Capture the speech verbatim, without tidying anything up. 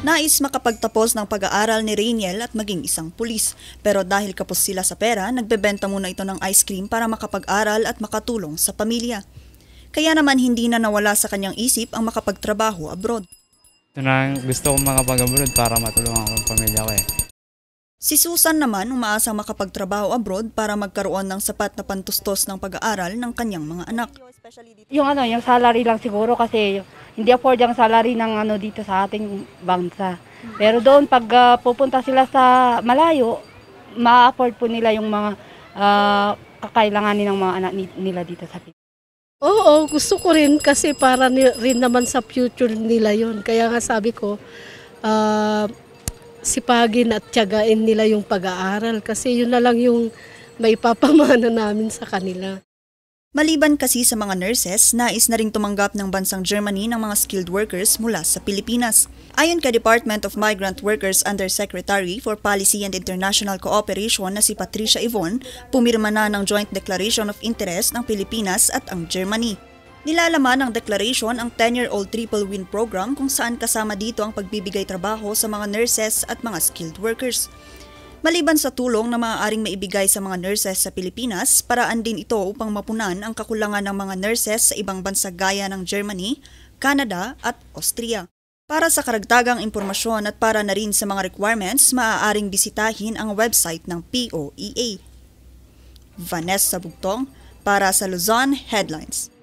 Nais makapagtapos ng pag-aaral ni Rainiel at maging isang pulis. Pero dahil kapos sila sa pera, nagbebenta muna ito ng ice cream para makapag-aral at makatulong sa pamilya. Kaya naman hindi na nawala sa kanyang isip ang makapagtrabaho abroad. Ito na gusto kong makapag-abroad para matulungan ko ang pamilya ko eh. Si Susan naman umaasang makapagtrabaho abroad para magkaroon ng sapat na pantustos ng pag-aaral ng kanyang mga anak. Yung ano, yung salary lang siguro kasi hindi afford yung salary ng ano dito sa ating bansa. Pero doon pag uh, pupunta sila sa malayo, ma-afford po nila yung mga uh, kakailanganin ng mga anak nila dito sa Pilipinas. Oo, gusto ko rin kasi para ni, rin naman sa future nila yon. Kaya nga sabi ko, uh, sipagin at tiyagain nila yung pag-aaral kasi yun na lang yung may papamana namin sa kanila. Maliban kasi sa mga nurses, nais na ring tumanggap ng bansang Germany ng mga skilled workers mula sa Pilipinas. Ayon kay Department of Migrant Workers Undersecretary for Policy and International Cooperation na si Patricia Ivon, pumirma na ng Joint Declaration of Interest ng Pilipinas at ang Germany. Nilalaman ng declaration ang ten-year-old Triple Win Program kung saan kasama dito ang pagbibigay trabaho sa mga nurses at mga skilled workers. Maliban sa tulong na maaaring maibigay sa mga nurses sa Pilipinas, paraan din ito upang mapunan ang kakulangan ng mga nurses sa ibang bansa gaya ng Germany, Canada at Austria. Para sa karagdagang impormasyon at para na rin sa mga requirements, maaaring bisitahin ang website ng P O E A. Vanessa Bugtong para sa Luzon Headlines.